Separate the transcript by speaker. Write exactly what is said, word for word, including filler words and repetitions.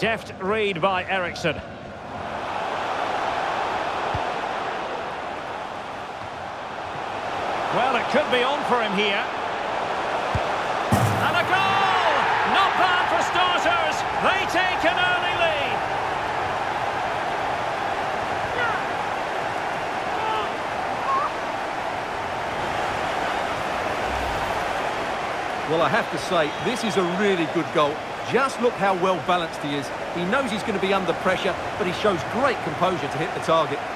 Speaker 1: Deft read by Ericsson. Well, it could be on for him here. And a goal! Not bad for starters. They take an early lead.
Speaker 2: Well, I have to say, this is a really good goal. Just look how well balanced he is. He knows he's going to be under pressure, but he shows great composure to hit the target.